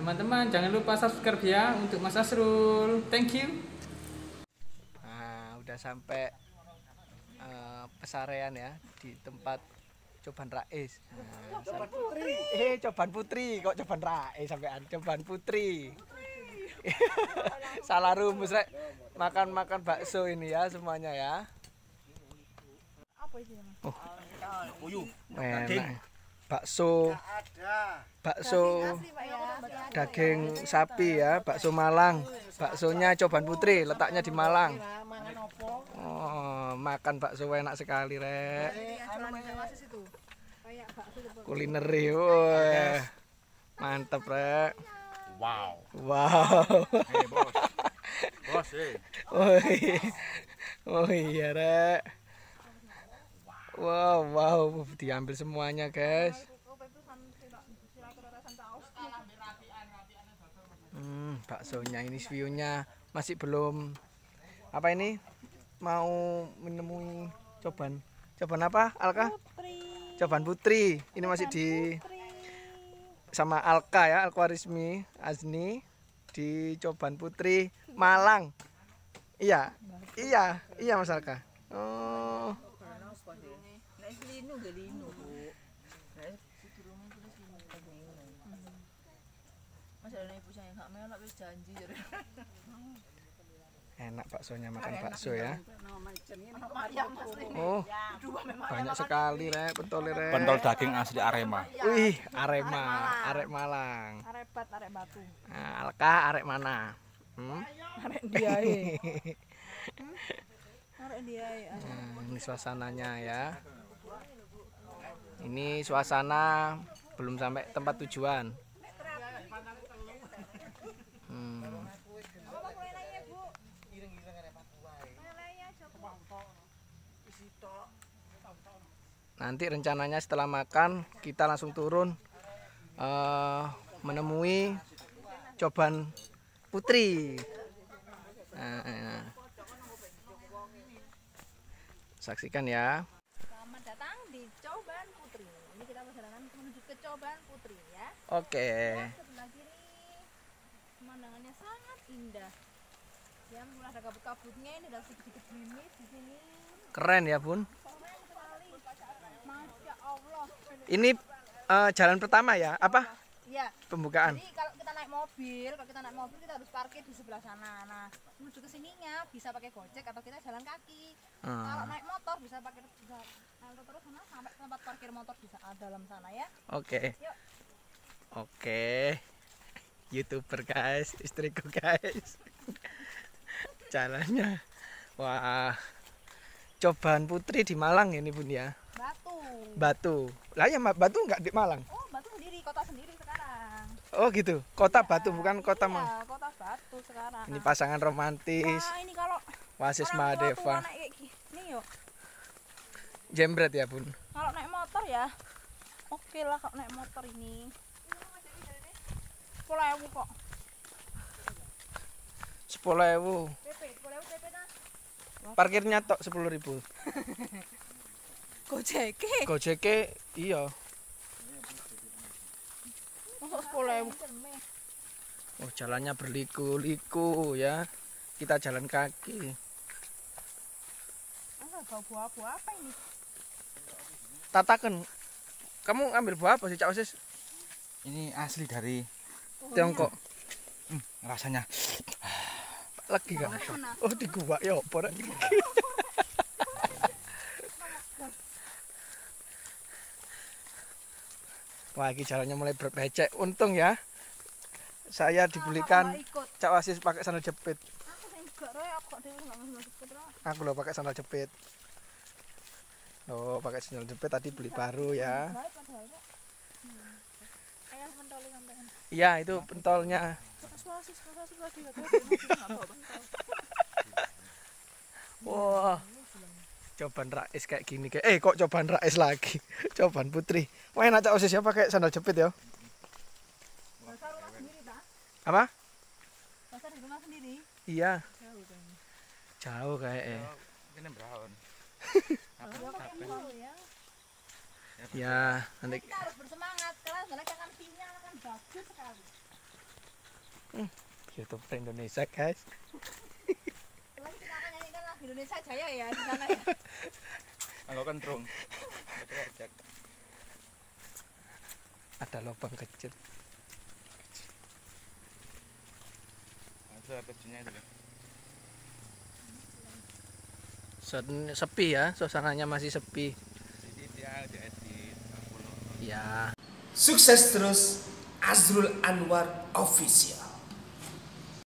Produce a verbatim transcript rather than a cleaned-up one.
teman-teman jangan lupa subscribe ya untuk Mas Asrul. Thank you. Nah, udah sampai uh, pesarean ya di tempat Coban Rais. Nah, Coban Putri. Eh, Coban Putri kok Coban Rais sampean Coban Putri. Salah rumus rek. Makan-makan bakso ini ya semuanya ya. Apa itu? Oh. Puyuh. Enak. Bakso. Bakso daging sapi ya, bakso Malang. Baksonya Coban Putri, letaknya di Malang. Oh, makan bakso enak sekali, Rek. Kuliner wah. Mantep, Rek. Wow. Wow. Hei, bos. Bos, eh. Oh iya, oh iya, Rek. Wow, wow, diambil semuanya, guys. Hmm, baksonya ini view-nya masih belum apa ini mau menemui coban coban apa Alka? Putri. Coban Putri. Ini masih di sama Alka ya, Alkarismi Azni di Coban Putri Malang. Iya, iya, iya Mas Alka. Oh. Enak baksonya, makan bakso ya. Oh, banyak sekali Rek, pentol Rek. Pentol daging asli Arema. Wih, Arema, arek Malang. Arek bat, arek batu. Nah, Alka arek mana? Hmm? Arek diae. Arek diae. Nah, ini suasananya ya. Ini suasana belum sampai tempat tujuan. Hmm. Nanti rencananya setelah makan kita langsung turun uh, menemui Coban Putri. Nah, nah. Saksikan ya. Selamat datang di Coban Putri. Ini kita perjalanan menuju ke Coban Putri ya. Oke. Sebelah kiri pemandangannya sangat indah. Ya, mulai ada kabut-kabutnya, ini ada sedikit gerimis di sini. Keren ya, Bun. Keren sekali. Masya Allah. Ini uh, jalan pertama ya? Apa? Iya. Pembukaan. Jadi kalau kita naik mobil, kalau kita naik mobil kita harus parkir di sebelah sana. Nah, menuju ke sininya bisa pakai Gojek atau kita jalan kaki. Hmm. Kalau naik motor bisa pakai bisa alto terus sana sampai ke tempat parkir motor di dalam sana ya. Oke. Yuk. Oke. YouTuber guys, istriku guys. Jalannya. Wah. Coban Putri di Malang ini Bun ya. Batu. Batu. Lah ya Batu enggak di Malang. Oh, Batu sendiri, kota sendiri sekarang. Oh gitu. Kota Batu bukan kota Iya, Malang. kota Batu sekarang. Ini pasangan romantis. Nah, ini kalau Wasis orang Mahadeva. tua-tua naik kayak gini yuk. Jembret ya Bun. Kalau naik motor ya. Oke lah kalau naik motor ini. sepuluh ribu kok. sepuluh ribu. P P, sepuluh ribu P P nah. Parkirnya tok sepuluh ribu. Gojek. Gojek iya. Masuk sepuluh ribu. Oh, jalannya berliku-liku ya. Kita jalan kaki. Ah, bau buah-buah apa ini? Tatakan. Kamu ambil buah apa sih, Cak Osis? Ini asli dari Tiongkok. hmm, rasanya. Lagi gak? Oh, di gua ya apa rek? Wah, ini jalannya mulai berbecek. Untung ya. Saya dibelikan Cak Osis pakai sandal jepit. Aku sing gak roy, aku kok dhewe enggak masuk jepit roy. Aku loh pakai sandal jepit. Oh, pakai sandal jepit tadi beli baru ya. Baik padahal kok. Ayah mentoli sampean. Iya, itu pentolnya. Suasis, suasis lagi ya. Wah. Coban Rais kayak gini kayak. Eh, kok Coban Rais lagi? Coban Putri. Wah, enak Cak Osis ya pakai sandal jepit ya. Dasar rumah sendiri ta? Apa? Dasar di rumah sendiri. Iya. Jauh kan. Jauh kayak eh. Ini brown. Ya pakai mall ya. Ya, nanti Kita harus bersemangat karena sebenarnya kan sinyal kan bagus sekali. YouTuber Indonesia guys. Lagi kita akan nyanyikan lagu Indonesia Jaya ya di sana ya. Kalau kan trung. Ada lubang kecil. Ada kecilnya itu. Sen- Sepi ya, suasananya masih sepi. Jadi dia diedit. Ya. Sukses terus Azrul Anwar Official.